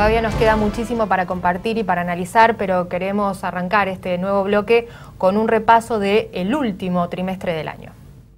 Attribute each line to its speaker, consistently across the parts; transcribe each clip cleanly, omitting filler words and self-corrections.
Speaker 1: todavía nos queda muchísimo para compartir y para analizar, pero queremos arrancar este nuevo bloque con un repaso del último trimestre del año.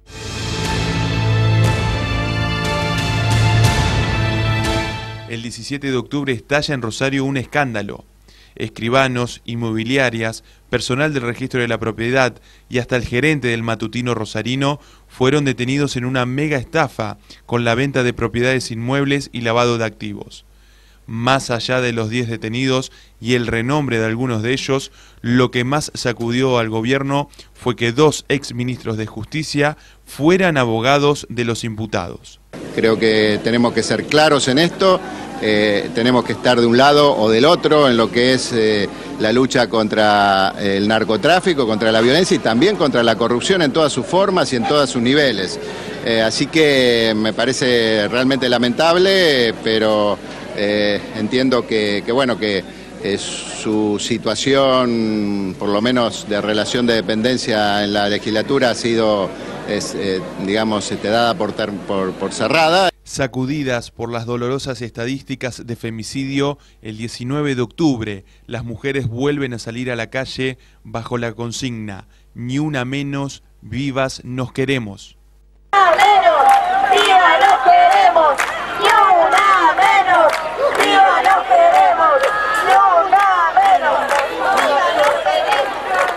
Speaker 2: El 17 de octubre estalla en Rosario un escándalo. Escribanos, inmobiliarias, personal del registro de la propiedad y hasta el gerente del matutino rosarino fueron detenidos en una mega estafa con la venta de propiedades inmuebles y lavado de activos. Más allá de los 10 detenidos y el renombre de algunos de ellos, lo que más sacudió al gobierno fue que 2 exministros de Justicia fueran abogados de los imputados.
Speaker 3: Creo que tenemos que ser claros en esto, tenemos que estar de un lado o del otro en lo que es la lucha contra el narcotráfico, contra la violencia y también contra la corrupción en todas sus formas y en todos sus niveles. Así que me parece realmente lamentable, pero entiendo que su situación, por lo menos de relación de dependencia en la legislatura, ha sido, digamos, dada por cerrada.
Speaker 2: Sacudidas por las dolorosas estadísticas de femicidio, el 19 de octubre las mujeres vuelven a salir a la calle bajo la consigna: ni una menos, vivas nos queremos.
Speaker 4: ¡Viva nos queremos! ¡Ni una menos! ¡Viva nos queremos! ¡Ni una menos! ¡Viva nos queremos!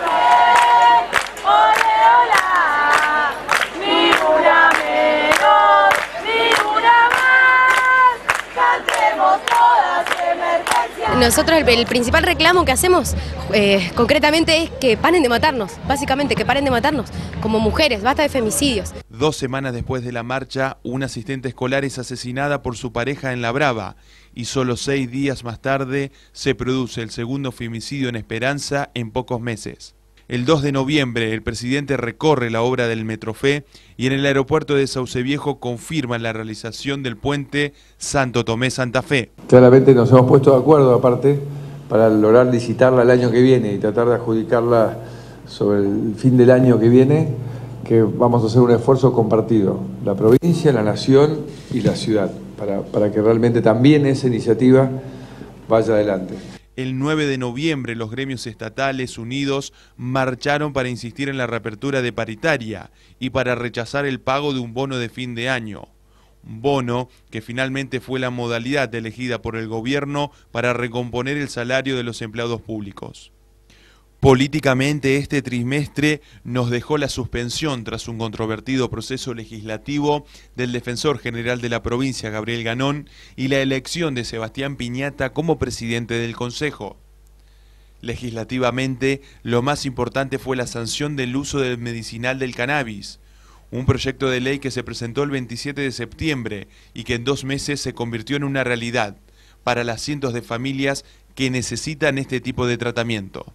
Speaker 4: ¡Ole, hola! ¡Ni una menos! ¡Ni una más! ¡Cantemos todas emergencias!
Speaker 5: Nosotros el principal reclamo que hacemos concretamente es que paren de matarnos, básicamente que paren de matarnos como mujeres, basta de femicidios.
Speaker 2: 2 semanas después de la marcha, una asistente escolar es asesinada por su pareja en La Brava y solo 6 días más tarde se produce el segundo femicidio en Esperanza en pocos meses. El 2 de noviembre el presidente recorre la obra del Metrofé y en el aeropuerto de Sauce Viejo confirma la realización del puente Santo Tomé-Santa Fe.
Speaker 6: Claramente nos hemos puesto de acuerdo aparte para lograr licitarla el año que viene y tratar de adjudicarla sobre el fin del año que viene, que vamos a hacer un esfuerzo compartido, la provincia, la nación y la ciudad, para que realmente también esa iniciativa vaya adelante.
Speaker 2: El 9 de noviembre los gremios estatales unidos marcharon para insistir en la reapertura de paritaria y para rechazar el pago de un bono de fin de año. Un bono que finalmente fue la modalidad elegida por el gobierno para recomponer el salario de los empleados públicos. Políticamente este trimestre nos dejó la suspensión tras un controvertido proceso legislativo del defensor general de la provincia, Gabriel Ganón, y la elección de Sebastián Piñata como presidente del Consejo. Legislativamente, lo más importante fue la sanción del uso del medicinal del cannabis, un proyecto de ley que se presentó el 27 de septiembre y que en 2 meses se convirtió en una realidad para las cientos de familias que necesitan este tipo de tratamiento.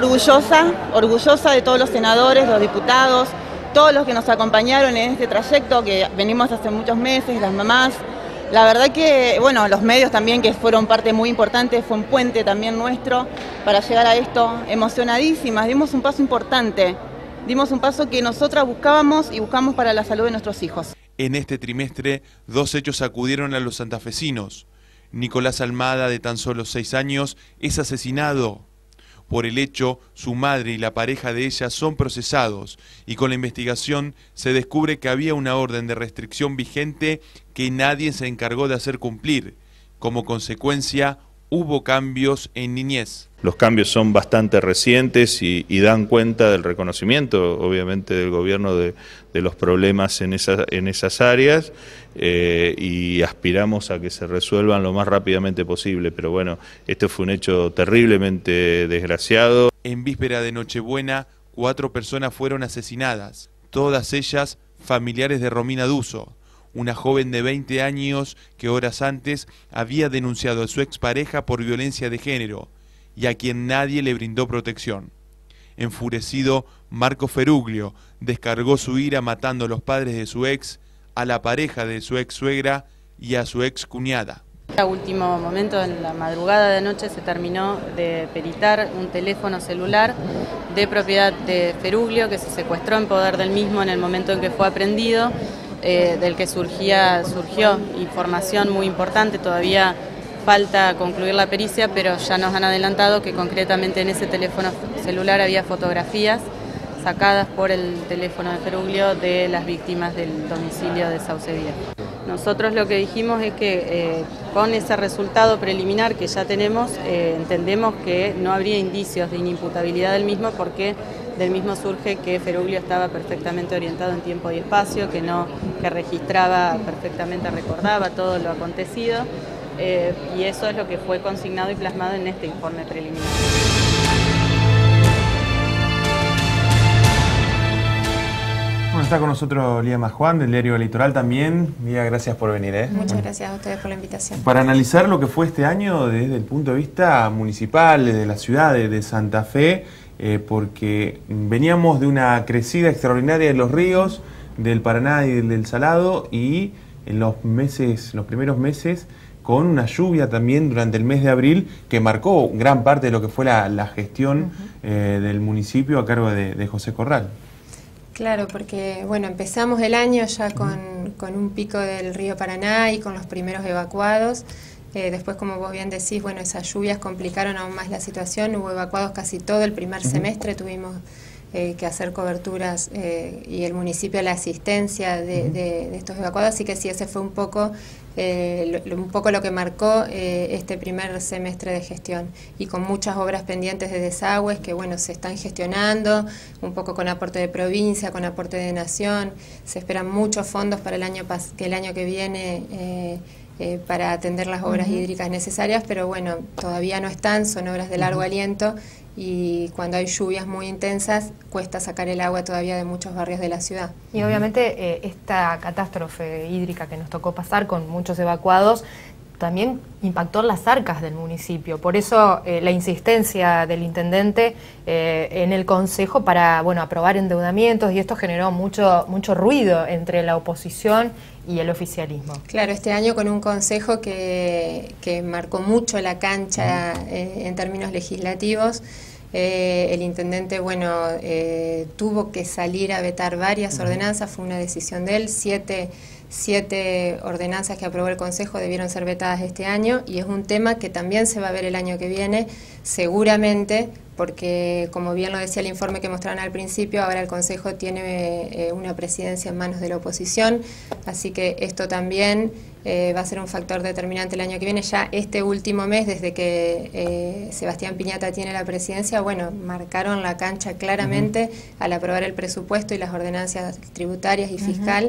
Speaker 7: Orgullosa de todos los senadores, los diputados, todos los que nos acompañaron en este trayecto que venimos hace muchos meses, las mamás. La verdad que, bueno, los medios también, que fueron parte muy importante, fue un puente también nuestro para llegar a esto. Emocionadísimas, dimos un paso importante, dimos un paso que nosotras buscábamos y buscamos para la salud de nuestros hijos.
Speaker 2: En este trimestre, 2 hechos sacudieron a los santafesinos. Nicolás Almada, de tan solo 6 años, es asesinado. Por el hecho, su madre y la pareja de ella son procesados y con la investigación se descubre que había una orden de restricción vigente que nadie se encargó de hacer cumplir. Como consecuencia, hubo cambios en niñez.
Speaker 8: Los cambios son bastante recientes y dan cuenta del reconocimiento, obviamente, del gobierno de los problemas en esas áreas y aspiramos a que se resuelvan lo más rápidamente posible. Pero bueno, este fue un hecho terriblemente desgraciado.
Speaker 2: En víspera de Nochebuena, 4 personas fueron asesinadas, todas ellas familiares de Romina Duso, una joven de 20 años que horas antes había denunciado a su expareja por violencia de género y a quien nadie le brindó protección. Enfurecido, Marco Feruglio descargó su ira matando a los padres de su ex, a la pareja de su ex suegra y a su ex cuñada.
Speaker 9: A último momento, en la madrugada de anoche, se terminó de peritar un teléfono celular de propiedad de Feruglio que se secuestró en poder del mismo en el momento en que fue aprehendido, del que surgió información muy importante. Todavía falta concluir la pericia, pero ya nos han adelantado que concretamente en ese teléfono celular había fotografías sacadas por el teléfono de Feruglio de las víctimas del domicilio de Sauce Viejo. Nosotros lo que dijimos es que con ese resultado preliminar que ya tenemos, entendemos que no habría indicios de inimputabilidad del mismo, porque del mismo surge que Feruglio estaba perfectamente orientado en tiempo y espacio, que registraba perfectamente, recordaba todo lo acontecido, y eso es lo que fue consignado y plasmado en este informe preliminar.
Speaker 2: Bueno, está con nosotros Lía Majuan, del diario Litoral también. Lía, gracias por venir.
Speaker 10: Muchas gracias a ustedes por la invitación.
Speaker 2: Para analizar lo que fue este año desde el punto de vista municipal, desde la ciudad de Santa Fe, porque veníamos de una crecida extraordinaria de los ríos, del Paraná y del Salado, y en los primeros meses, con una lluvia también durante el mes de abril que marcó gran parte de lo que fue la gestión del municipio a cargo de José Corral.
Speaker 10: Claro, porque bueno, empezamos el año ya con un pico del río Paraná y con los primeros evacuados. Después, como vos bien decís, bueno, esas lluvias complicaron aún más la situación. Hubo evacuados casi todo el primer semestre, tuvimos que hacer coberturas y el municipio la asistencia de estos evacuados, así que sí, ese fue un poco lo que marcó este primer semestre de gestión, y con muchas obras pendientes de desagües que bueno, se están gestionando, un poco con aporte de provincia, con aporte de nación. Se esperan muchos fondos para el año que viene para atender las obras hídricas necesarias, pero bueno, todavía no están, son obras de largo aliento, y cuando hay lluvias muy intensas cuesta sacar el agua todavía de muchos barrios de la ciudad.
Speaker 1: Y obviamente esta catástrofe hídrica que nos tocó pasar con muchos evacuados también impactó en las arcas del municipio. Por eso la insistencia del intendente en el consejo para aprobar endeudamientos, y esto generó mucho ruido entre la oposición y el oficialismo.
Speaker 10: Claro, este año con un consejo que marcó mucho la cancha en términos legislativos. El intendente tuvo que salir a vetar varias ordenanzas, fue una decisión de él. Siete ordenanzas que aprobó el Consejo debieron ser vetadas este año, y es un tema que también se va a ver el año que viene, seguramente, porque como bien lo decía el informe que mostraron al principio, ahora el Consejo tiene una presidencia en manos de la oposición, así que esto también va a ser un factor determinante el año que viene. Ya este último mes, desde que Sebastián Piñata tiene la presidencia, marcaron la cancha claramente al aprobar el presupuesto y las ordenanzas tributarias y fiscal,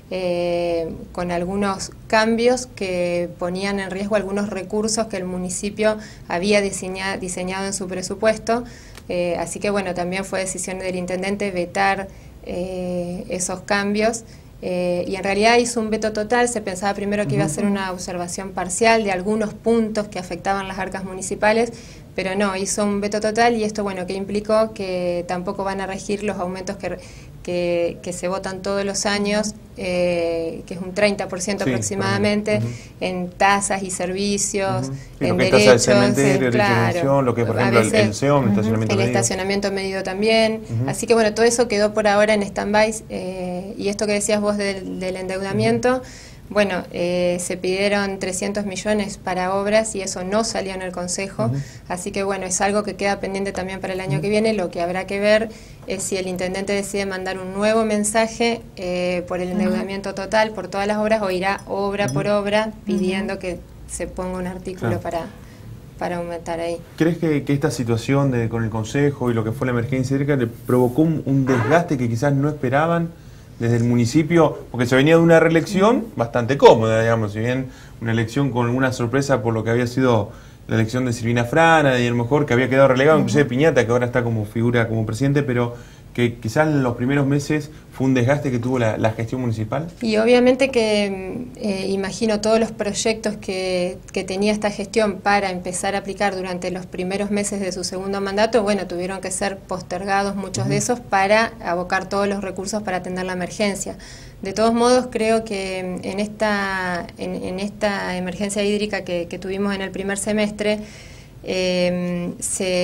Speaker 10: con algunos cambios que ponían en riesgo algunos recursos que el municipio había diseñado en su presupuesto, así que bueno, también fue decisión del intendente vetar esos cambios, y en realidad hizo un veto total. Se pensaba primero que iba a ser una observación parcial de algunos puntos que afectaban las arcas municipales, pero no, hizo un veto total, y esto que implicó que tampoco van a regir los aumentos que se votan todos los años, que es un 30% aproximadamente, en tasas y servicios, en derechos,
Speaker 2: claro, lo que por ejemplo el SEOM,
Speaker 10: el estacionamiento medido también, así que bueno, todo eso quedó por ahora en stand-by, y esto que decías vos del endeudamiento, bueno, se pidieron 300 millones para obras y eso no salió en el Consejo, así que bueno, es algo que queda pendiente también para el año que viene. Lo que habrá que ver es si el intendente decide mandar un nuevo mensaje por el endeudamiento total, por todas las obras, o irá obra por obra pidiendo que se ponga un artículo para aumentar ahí.
Speaker 2: ¿Crees que esta situación con el Consejo y lo que fue la emergencia hídrica le provocó un desgaste que quizás no esperaban desde el municipio? Porque se venía de una reelección bastante cómoda, digamos, si bien una elección con alguna sorpresa por lo que había sido la elección de Silvina Frana, y a lo mejor que había quedado relegado, inclusive Piñata, que ahora está como figura, como presidente, pero que quizás en los primeros meses fue un desgaste que tuvo la gestión municipal.
Speaker 10: Y obviamente que imagino todos los proyectos que tenía esta gestión para empezar a aplicar durante los primeros meses de su segundo mandato, bueno, tuvieron que ser postergados muchos de esos para abocar todos los recursos para atender la emergencia. De todos modos, creo que en esta emergencia hídrica que tuvimos en el primer semestre,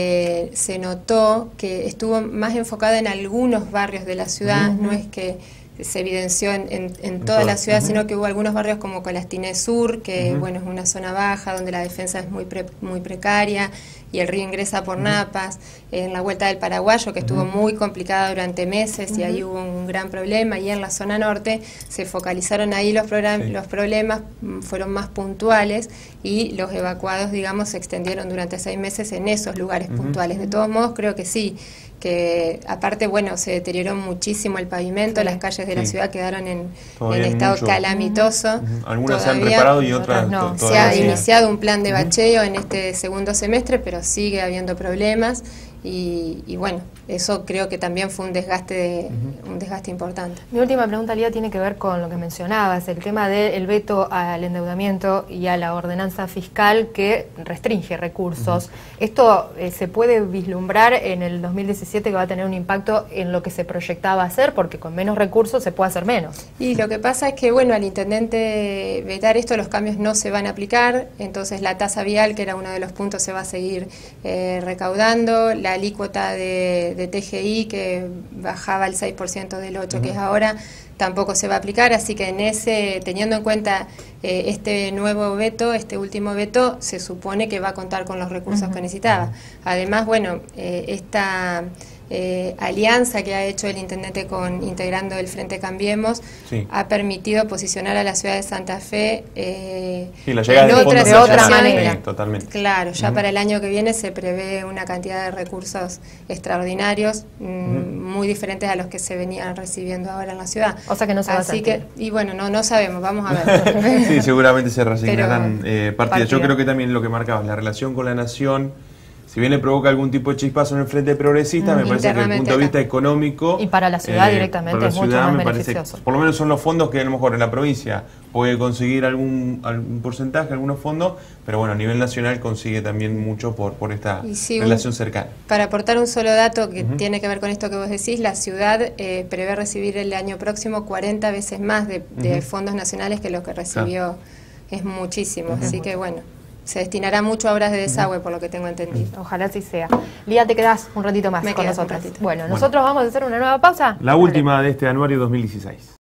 Speaker 10: se notó que estuvo más enfocada en algunos barrios de la ciudad, no es que se evidenció en toda la ciudad, sino que hubo algunos barrios como Colastines Sur, que bueno, es una zona baja donde la defensa es muy precaria y el río ingresa por Napas, en la Vuelta del Paraguayo, que estuvo muy complicada durante meses y ahí hubo un gran problema, y en la zona norte se focalizaron ahí los problemas, fueron más puntuales y los evacuados, digamos, se extendieron durante 6 meses en esos lugares puntuales. De todos modos, creo que sí, que aparte, bueno, se deterioró muchísimo el pavimento, las calles de la ciudad quedaron en estado calamitoso.
Speaker 11: Algunas se han reparado y otras
Speaker 10: no. Se ha iniciado un plan de bacheo en este segundo semestre, pero sigue habiendo problemas y bueno, eso creo que también fue un desgaste importante.
Speaker 1: Mi última pregunta, Lía, tiene que ver con lo que mencionabas, el tema del veto al endeudamiento y a la ordenanza fiscal que restringe recursos. ¿Esto se puede vislumbrar en el 2017 que va a tener un impacto en lo que se proyectaba hacer? Porque con menos recursos se puede hacer menos.
Speaker 10: Y lo que pasa es que, bueno, al intendente vetar esto, los cambios no se van a aplicar, entonces la tasa vial, que era uno de los puntos, se va a seguir recaudando, la alícuota de TGI, que bajaba el 6% del 8% que es ahora, tampoco se va a aplicar, así que teniendo en cuenta este nuevo veto, este último veto, se supone que va a contar con los recursos que necesitaba. Además, bueno, esta alianza que ha hecho el intendente integrando el Frente Cambiemos ha permitido posicionar a la ciudad de Santa Fe
Speaker 11: la llegada
Speaker 10: de otra manera.
Speaker 11: Sí, totalmente.
Speaker 10: Claro, ya para el año que viene se prevé una cantidad de recursos extraordinarios muy diferentes a los que se venían recibiendo ahora en la ciudad.
Speaker 1: O sea que no se va a sentir.
Speaker 10: Y bueno, no sabemos, vamos a ver.
Speaker 11: Sí, seguramente se reasignarán partidas. Yo creo que también lo que marcabas, la relación con la nación, si bien le provoca algún tipo de chispazo en el Frente Progresista, me parece que desde el punto de vista económico...
Speaker 1: Y para la ciudad directamente es mucho más beneficioso.
Speaker 11: Por lo menos son los fondos que a lo mejor en la provincia puede conseguir algún porcentaje, algunos fondos, pero bueno, a nivel nacional consigue también mucho por esta relación cercana.
Speaker 10: Para aportar un solo dato que tiene que ver con esto que vos decís, la ciudad prevé recibir el año próximo 40 veces más de fondos nacionales que lo que recibió. Es muchísimo, así que bueno, se destinará mucho a obras de desagüe, por lo que tengo entendido.
Speaker 1: Ojalá así sea. Lía, te quedás un ratito más con nosotros. Bueno, nosotros vamos a hacer una nueva pausa.
Speaker 11: La última de este anuario 2016.